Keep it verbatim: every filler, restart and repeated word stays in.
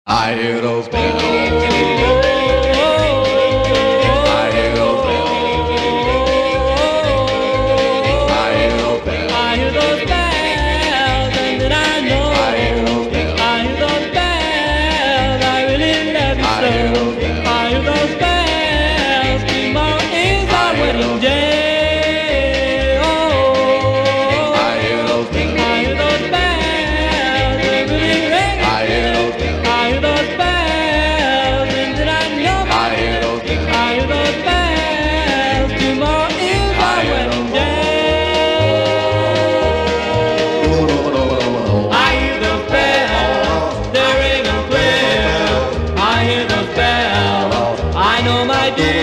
I hear those bells. I hear those bells. I hear those bells. I hear those bells, and then I know. I hear those bells. I hear those bells, I really love you I so. hear those bells. I hear those bells, tomorrow is I our hear wedding those day. Oh, I hear those bells. I hear those bells, they're really ringing. I hear those bells. I hear those bells, and then I know. I hear those bells. I hear those bells, tomorrow is I our hear wedding those day. I hear those bells, they're ringing clear. I hear those bells, I know my dear.